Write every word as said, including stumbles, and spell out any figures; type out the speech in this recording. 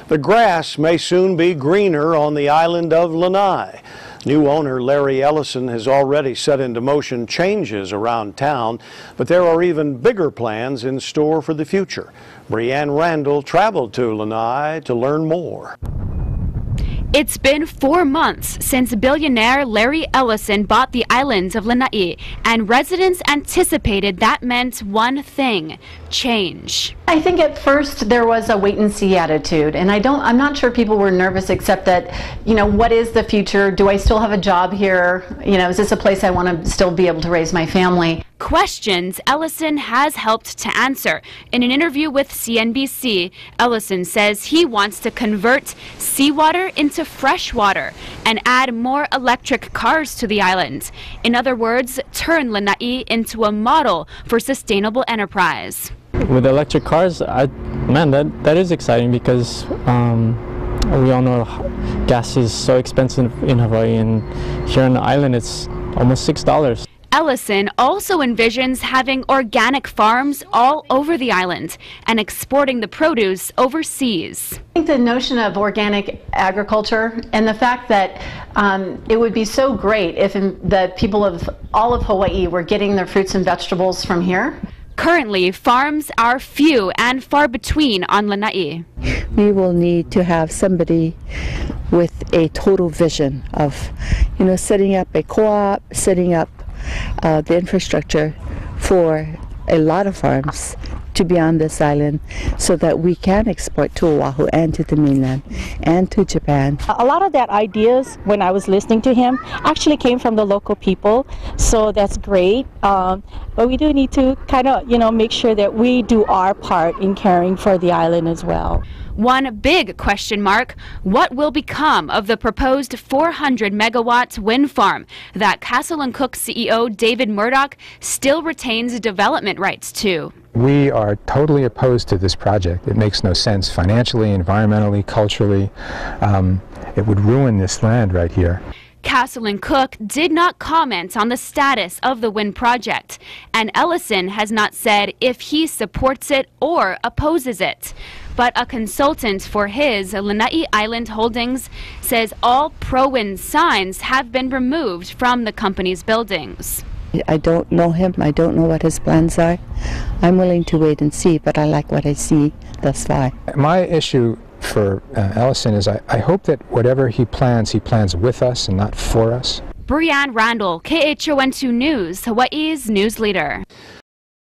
The grass may soon be greener on the island of Lana'i. New owner Larry Ellison has already set into motion changes around town, but there are even bigger plans in store for the future. Brianne Randall traveled to Lana'i to learn more. It's been four months since billionaire Larry Ellison bought the islands of Lana'i, and residents anticipated that meant one thing: change. I think at first there was a wait-and-see attitude, and I don't, I'm not sure people were nervous, except that, you know, what is the future? Do I still have a job here? You know, is this a place I want to still be able to raise my family? Questions Ellison has helped to answer. In an interview with C N B C, Ellison says he wants to convert seawater into fresh water and add more electric cars to the island. In other words, turn Lana'i into a model for sustainable enterprise. With electric cars, I, man, that, that is exciting because um, we all know gas is so expensive in Hawaii, and here on the island it's almost six dollars. Ellison also envisions having organic farms all over the island and exporting the produce overseas. I think the notion of organic agriculture and the fact that um, it would be so great if the people of all of Hawaii were getting their fruits and vegetables from here. Currently, farms are few and far between on Lana'i. We will need to have somebody with a total vision of, you know, setting up a co-op, setting up uh, the infrastructure for a lot of farms to be on this island so that we can export to Oahu and to the mainland and to Japan. A lot of that ideas when I was listening to him actually came from the local people, so that's great. Um, but we do need to kind of, you know, make sure that we do our part in caring for the island as well. One big question mark: what will become of the proposed four hundred megawatt wind farm that Castle and Cooke C E O David Murdoch still retains development rights to? We are totally opposed to this project. It makes no sense financially, environmentally, culturally. Um, it would ruin this land right here. Castle and Cooke did not comment on the status of the wind project, and Ellison has not said if he supports it or opposes it. But a consultant for his Lana'i Island holdings says all pro-wind signs have been removed from the company's buildings. I don't know him. I don't know what his plans are. I'm willing to wait and see, but I like what I see thus far. My issue for uh, Ellison is I, I hope that whatever he plans, he plans with us and not for us. Brianne Randall, K H O N two News, Hawaii's news leader.